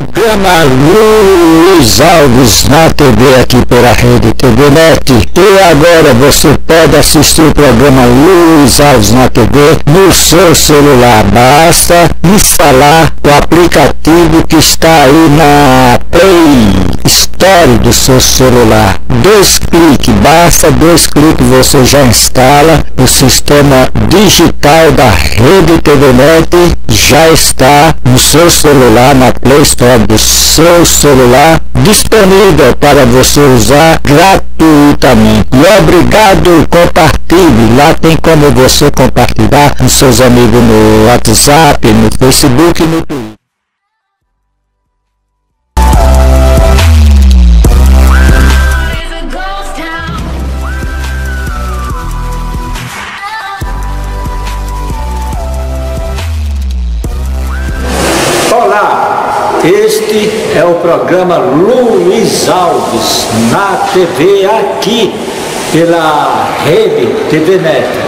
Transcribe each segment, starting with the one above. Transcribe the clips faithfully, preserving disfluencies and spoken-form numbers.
Programa Luiz Alves na T V aqui pela Rede T V Net. E agora você pode assistir o programa Luiz Alves na T V no seu celular. Basta instalar o aplicativo que está aí na Play Store do seu celular. Dois cliques, basta dois cliques você já instala. O sistema digital da Rede T V Net já está no seu celular, na Play Store do seu celular, disponível para você usar gratuitamente. E obrigado, compartilhe. Lá tem como você compartilhar com seus amigos no WhatsApp, no Facebook e no Twitter. Olá, este é o programa Luiz Alves na T V aqui pela Rede T V Net.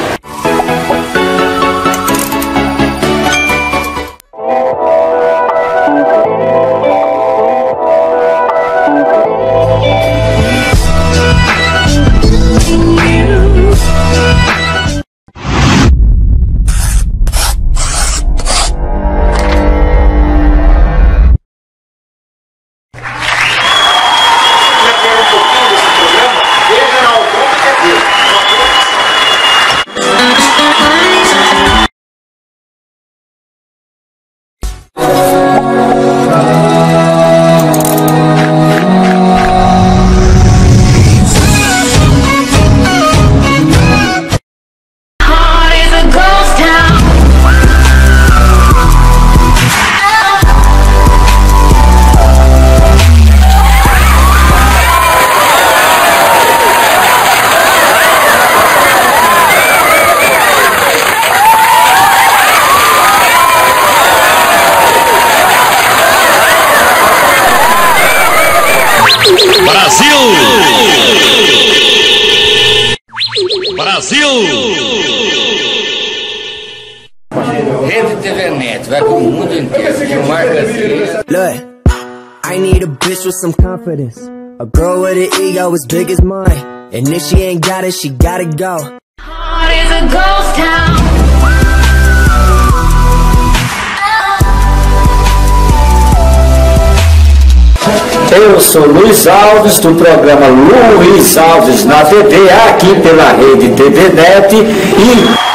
Brasil! Brasil! Rede T V Net, vai pro mundo inteiro. Gilmar Garcia. Look, I need a bitch with some confidence. A girl with an ego as big as mine. And if she ain't got it, she gotta go. Heart is a ghost town. Eu sou Luiz Alves, do programa Luiz Alves na T V, aqui pela Rede T V Net, e